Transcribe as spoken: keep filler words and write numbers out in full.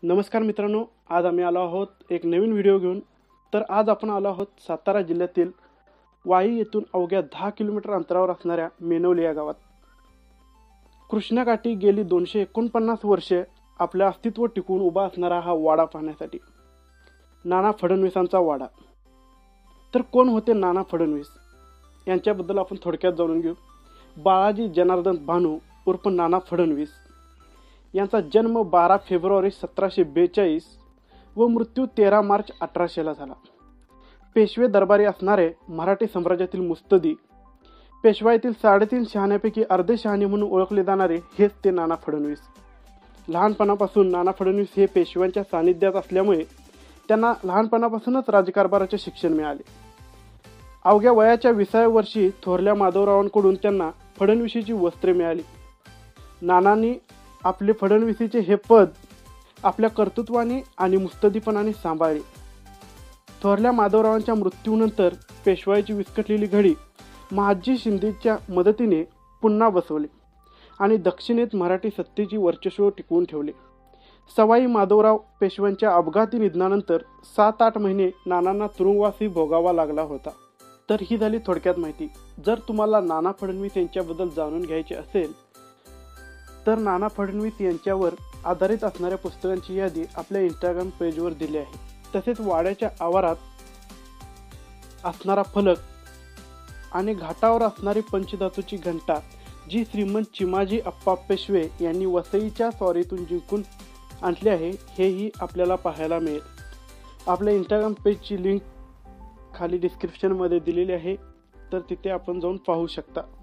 नमस्कार मित्रांनो, आज आम्ही आलो आहोत एक नवीन व्हिडिओ घेऊन. तर आज आपण आलो आहोत सातारा जिल्ह्यातील वाई येथून अवघ्या दहा किलोमीटर अंतरावर असणाऱ्या मेनवली या गावात. कृष्णाकाठी गेली दोनशे एकोणपन्नास वर्षे आपलं अस्तित्व टिकवून उभा असणारा हा वाडा पाहण्यासाठी. नाना फडणवीसांचा वाडा. तर कोण होते नाना फडणवीस यांच्याबद्दल आपण थोडक्यात जाणून घेऊ. बाळाजी जनार्दन भानू उर्फ नाना फडणवीस यांचा जन्म बारा फेब्रुवारी सतराशे बेचाळीस व मृत्यू तेरा मार्च अठराशेला झाला. पेशवे दरबारी असणारे मराठी साम्राज्यातील मुत्सद्दी, पेशवाईतील साडेतीन शहाण्यापैकी अर्धे शहाणे म्हणून ओळखले जाणारे हेच ते नाना फडणवीस. लहानपणापासून नाना फडणवीस हे पेशव्यांच्या सानिध्यात असल्यामुळे त्यांना लहानपणापासूनच राजकारभाराचे शिक्षण मिळाले. अवघ्या वयाच्या विसाव्या वर्षी थोरल्या माधवरावांकडून त्यांना फडणवीसीची वस्त्रे मिळाली. नानांनी आपले फडणवीसीचे हे पद आपल्या कर्तृत्वाने आणि मुत्सद्दीपणाने सांभाळले. थोरल्या माधवरावांच्या मृत्यूनंतर पेशवाईची विस्कटलेली घडी महादजी शिंदेच्या मदतीने पुन्हा बसवले आणि दक्षिणेत मराठी सत्तेची वर्चस्व टिकवून ठेवले. सवाई माधवराव पेशव्यांच्या अपघाती निधनानंतर सात आठ महिने नानांना तुरुंगवासही भोगावा लागला होता. तर ही झाली थोडक्यात माहिती. जर तुम्हाला नाना फडणवीस यांच्याबद्दल जाणून घ्यायचे असेल तर नाना फडणवीस यांच्यावर आधारित असणाऱ्या पुस्तकांची यादी आपल्या इंस्टाग्राम पेजवर दिली आहे. तसेच वाड्याच्या आवारात असणारा फलक आणि घाटावर असणारी पंचधातूची घंटा जी श्रीमंत चिमाजी अप्पा पेशवे यांनी वसईच्या स्वारीतून जिंकून आणली आहे, हेही आपल्याला पाहायला मिळेल. आपल्या इंस्टाग्राम पेजची लिंक खाली डिस्क्रिप्शनमध्ये दिलेली आहे, तर तिथे आपण जाऊन पाहू शकता.